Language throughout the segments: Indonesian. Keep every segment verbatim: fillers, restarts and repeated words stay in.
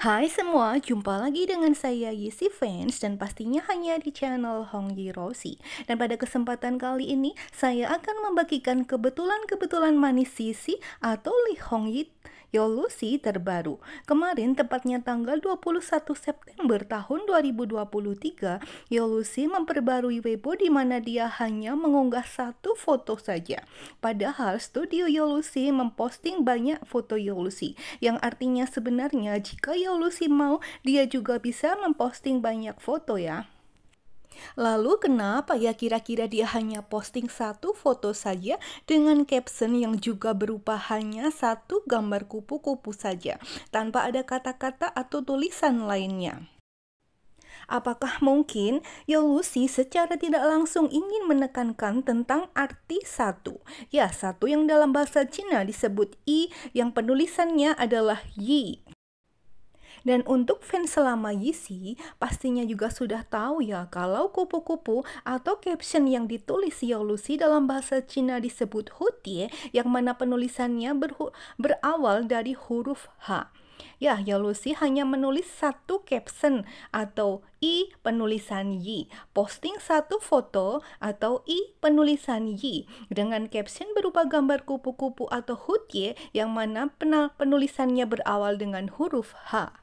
Hai semua, jumpa lagi dengan saya Yesi Fans dan pastinya hanya di channel Hongyi Rosi. Dan pada kesempatan kali ini, saya akan membagikan kebetulan-kebetulan manis Sisi atau Lee Hongyi Yolusi terbaru. Kemarin, tepatnya tanggal dua puluh satu September tahun dua ribu dua puluh tiga, Yolusi memperbarui Weibo di mana dia hanya mengunggah satu foto saja. Padahal studio Yolusi memposting banyak foto Yolusi, yang artinya sebenarnya jika Yolusi mau, dia juga bisa memposting banyak foto ya. Lalu kenapa ya kira-kira dia hanya posting satu foto saja dengan caption yang juga berupa hanya satu gambar kupu-kupu saja, tanpa ada kata-kata atau tulisan lainnya? Apakah mungkin Yolusi secara tidak langsung ingin menekankan tentang arti satu? Ya, satu yang dalam bahasa Cina disebut i, yang penulisannya adalah yi. Dan untuk fans selama Yeezy, pastinya juga sudah tahu ya kalau kupu-kupu atau caption yang ditulis Yolusi dalam bahasa Cina disebut hutie, yang mana penulisannya berawal dari huruf H. Ya, Yolusi hanya menulis satu caption atau i penulisan yi, posting satu foto atau i penulisan yi dengan caption berupa gambar kupu-kupu atau hutie yang mana penulisannya berawal dengan huruf H.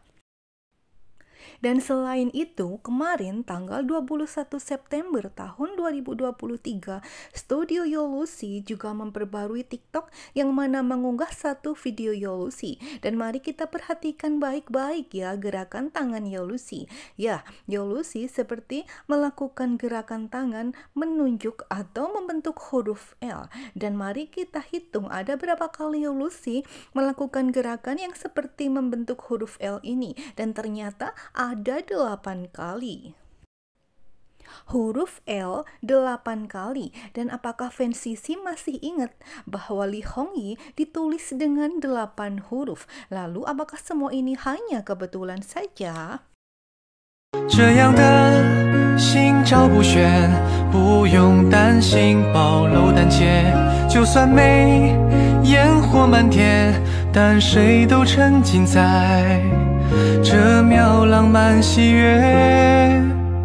Dan selain itu, kemarin tanggal dua puluh satu September tahun dua ribu dua puluh tiga, studio Yolusi juga memperbarui TikTok yang mana mengunggah satu video Yolusi. Dan mari kita perhatikan baik-baik ya gerakan tangan Yolusi. Ya, Yolusi seperti melakukan gerakan tangan menunjuk atau membentuk huruf L. Dan mari kita hitung ada berapa kali Yolusi melakukan gerakan yang seperti membentuk huruf L ini. Dan ternyata ada delapan kali. Huruf L delapan kali. Dan apakah fans Sisi masih ingat bahwa Lee Hongyi ditulis dengan delapan huruf? Lalu apakah semua ini hanya kebetulan saja? 这样的心照不宣，不用担心暴露胆怯。就算没烟火满天，但谁都沉浸在这秒浪漫喜悦。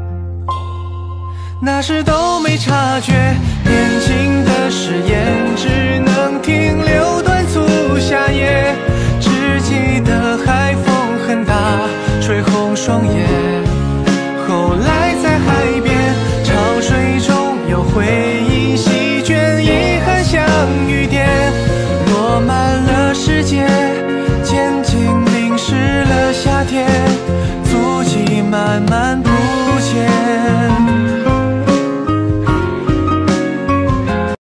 那时都没察觉，年轻的誓言只能停留短促夏夜。只记得海风很大，吹红双眼。 后来在海边，潮水中有回忆席卷，遗憾像雨点，落满了世界，渐渐淋湿了夏天，足迹慢慢。